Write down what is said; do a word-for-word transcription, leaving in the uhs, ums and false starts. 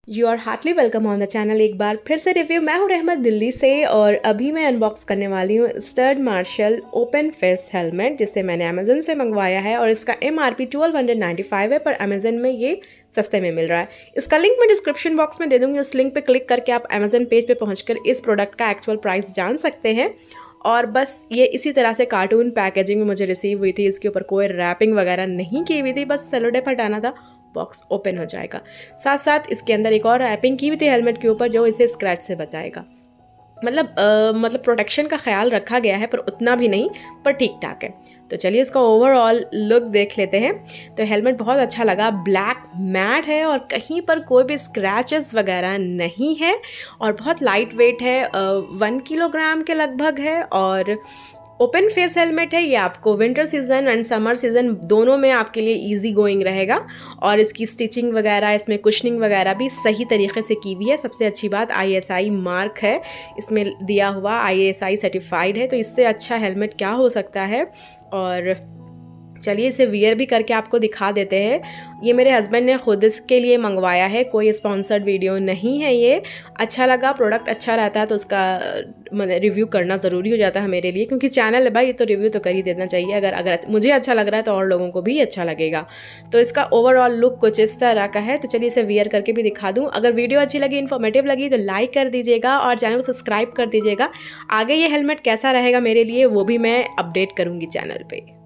You are heartly welcome on the channel. एक बार फिर से रिव्यू। मैं हूँ रहमत दिल्ली से और अभी मैं अनबॉक्स करने वाली हूँ Studds Marshall open face helmet, जिसे मैंने अमेजन से मंगवाया है और इसका M R P twelve hundred ninety five है, पर अमेजन में ये सस्ते में मिल रहा है। इसका लिंक मैं डिस्क्रिप्शन बॉक्स में दे दूँगी। उस लिंक पर क्लिक करके आप अमेजन पेज पर पहुँच कर इस प्रोडक्ट का एक्चुअल प्राइस जान सकते हैं। और बस ये इसी तरह से कार्टून पैकेजिंग में मुझे रिसीव हुई थी। इसके ऊपर कोई रैपिंग वगैरह नहीं की हुई थी, बस सेलो टेप हटाना था, बॉक्स ओपन हो जाएगा। साथ साथ इसके अंदर एक और रैपिंग की हुई थी हेलमेट के ऊपर, जो इसे स्क्रैच से बचाएगा। मतलब आ, मतलब प्रोटेक्शन का ख्याल रखा गया है, पर उतना भी नहीं, पर ठीक ठाक है। तो चलिए इसका ओवरऑल लुक देख लेते हैं। तो हेलमेट बहुत अच्छा लगा, ब्लैक मैट है और कहीं पर कोई भी स्क्रैचेस वगैरह नहीं है और बहुत लाइट वेट है, वन किलोग्राम के लगभग है और ओपन फेस हेलमेट है। ये आपको winter season and summer season दोनों में आपके लिए इजी गोइंग रहेगा और इसकी स्टिचिंग वगैरह, इसमें कुशनिंग वगैरह भी सही तरीके से की हुई है। सबसे अच्छी बात आई एस आई मार्क है इसमें दिया हुआ, आई एस आई सर्टिफाइड है, तो इससे अच्छा हेलमेट क्या हो सकता है। और चलिए इसे वियर भी करके आपको दिखा देते हैं। ये मेरे हस्बैंड ने खुद इसके लिए मंगवाया है, कोई स्पॉन्सर्ड वीडियो नहीं है ये। अच्छा लगा, प्रोडक्ट अच्छा रहता है तो उसका मतलब रिव्यू करना ज़रूरी हो जाता है मेरे लिए, क्योंकि चैनल है भाई, ये तो रिव्यू तो कर ही देना चाहिए। अगर अगर मुझे अच्छा लग रहा है तो और लोगों को भी अच्छा लगेगा। तो इसका ओवरऑल लुक कुछ इस तरह का है। तो चलिए इसे वियर करके भी दिखा दूँ। अगर वीडियो अच्छी लगी, इन्फॉर्मेटिव लगी तो लाइक कर दीजिएगा और चैनल को सब्सक्राइब कर दीजिएगा। आगे ये हेलमेट कैसा रहेगा मेरे लिए वो भी मैं अपडेट करूँगी चैनल पर।